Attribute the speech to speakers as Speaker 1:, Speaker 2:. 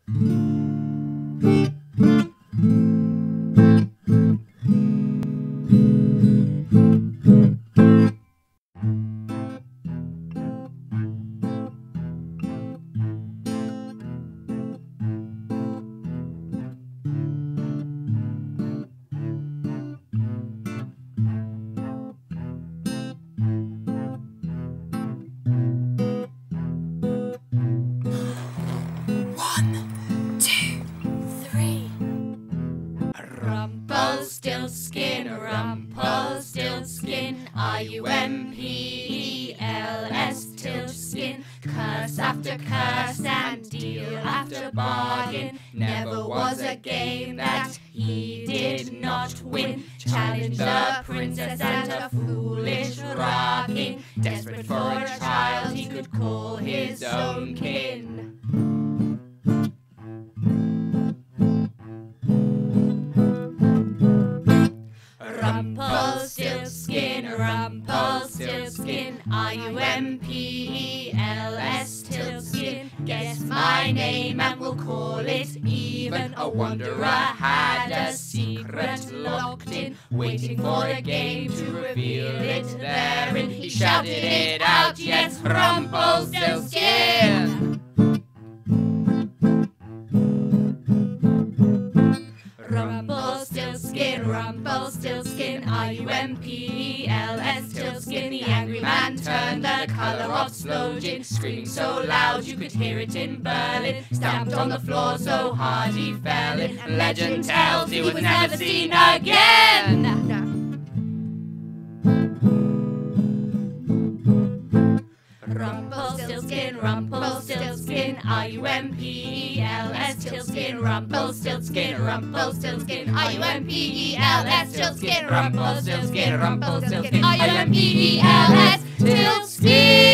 Speaker 1: Rumpelstiltskin, Rumpelstiltskin, R-U-M-P-E-L-S, Tiltskin. Curse after curse and deal after bargain. Never was a game that he did not win. Challenged the princess and her foolish rocking. Desperate for a child he could call his own kin. Rumpelstiltskin, Rumpelstiltskin, R-U-M-P-E-L-S, Tiltskin. Guess my name and we'll call it even. A wanderer had a secret locked in, waiting for the game to reveal it therein. He shouted it out, yes, Rumpelstiltskin! Rumpelstiltskin, Rumpelstiltskin, R-U-M-P-E-L-S, Tiltskin. The angry man turned the color of sloe gin, screaming so loud you could hear it in Berlin. Stamped on the floor so hard he fell in, and legend tells he was never seen again. Rumpelstiltskin, Rumpelstiltskin, R-U-M-P-E-L-S, Tiltskin. Rumpelstiltskin, Rumpelstiltskin, R-U-M-P-E-L-S, Tiltskin. Rumpelstiltskin, Rumpelstiltskin, R-U-M-P-E-L-S, Tiltskin.